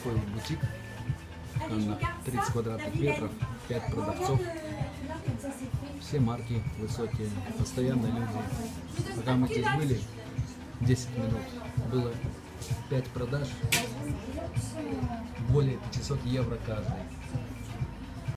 такой вот бутик. На 30 квадратных метров, 5 продавцов. Все марки высокие, постоянно люди. Пока мы здесь были, 10 минут, было 5 продаж, более 500 евро каждый.